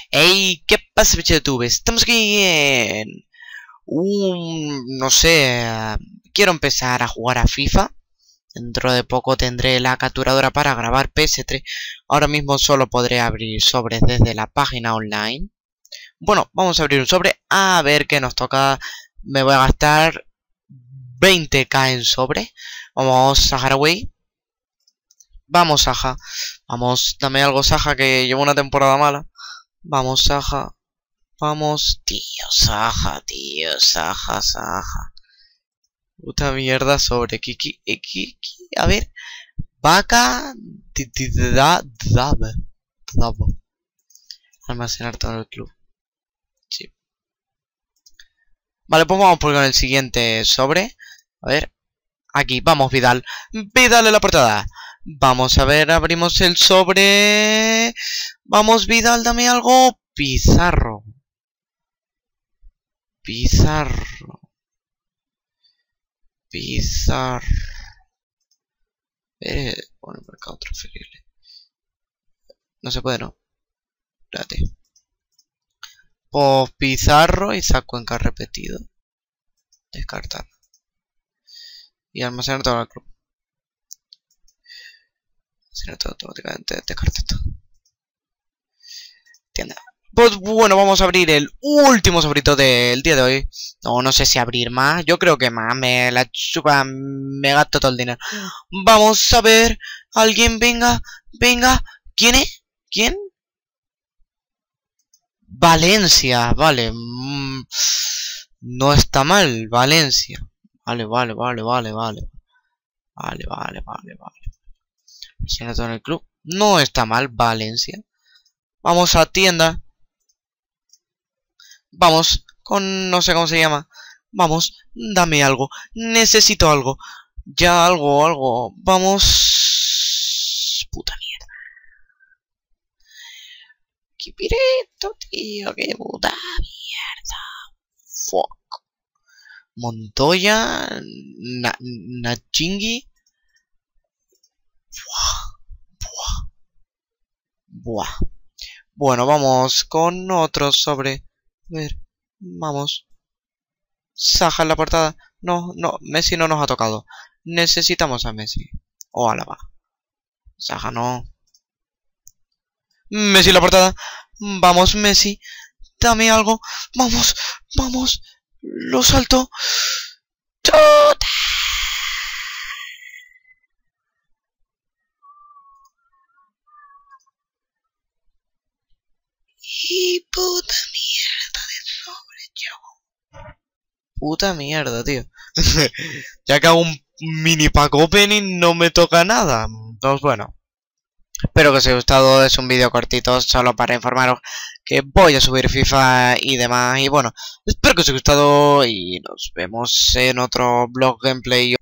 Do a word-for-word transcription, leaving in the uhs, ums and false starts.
Hey, ¿qué pasa, bicho de YouTube? Estamos aquí en un... no sé... Quiero empezar a jugar a FIFA. Dentro de poco tendré la capturadora para grabar P S tres. Ahora mismo solo podré abrir sobres desde la página online. Bueno, vamos a abrir un sobre. A ver qué nos toca. Me voy a gastar veinte k en sobre. Vamos, Saharaway. Vamos, Saja. Vamos, dame algo, Saja, que llevo una temporada mala. Vamos, Saja. Vamos, tío, Saja, tío, Saja, Saja. Puta mierda sobre Kiki, Kiki, a ver. Vaca. Almacenar todo el club. Sí. Vale, pues vamos por con el siguiente sobre. A ver. Aquí, vamos, Vidal. Vidal en la portada. Vamos a ver, abrimos el sobre. Vamos, Vidal, dame algo. Pizarro. Pizarro. Pizarro. Eh, bueno, mercado transferible. No se puede, ¿no? Espérate. Pues Pizarro y saco en K repetido. Descartar. Y almacenar todo el club. Almacenar todo automáticamente. Descartar todo. Tienda. Pues bueno, vamos a abrir el último sobrito del día de hoy. No, no sé si abrir más. Yo creo que más. Me la chupa. Me gasto todo el dinero. Vamos a ver. Alguien, venga. Venga. ¿Quién es? ¿Quién? Valencia. Vale. Mm, no está mal. Valencia. Vale, vale, vale, vale, vale. Vale, vale, vale, vale. Se nota en el club. No está mal. Valencia. Vamos a tienda. Vamos, con... no sé cómo se llama. Vamos, dame algo. Necesito algo. Ya, algo, algo. Vamos... Puta mierda. Qué pireto, tío. Qué puta mierda. Fuck. Montoya. Na Nachingui. Buah. Buah. Buah. Bueno, vamos con otro sobre... A ver, vamos. Saja en la portada. No, no, Messi no nos ha tocado. Necesitamos a Messi. O Álava. Saja no. Messi en la portada. Vamos, Messi. Dame algo. Vamos, vamos. Lo salto. ¡Chuta! Y puta mierda de sobre, yo. Puta mierda, tío. Ya que hago un mini pack opening no me toca nada. Entonces, bueno. Espero que os haya gustado. Es un vídeo cortito solo para informaros que voy a subir FIFA y demás. Y bueno, espero que os haya gustado y nos vemos en otro vlog gameplay.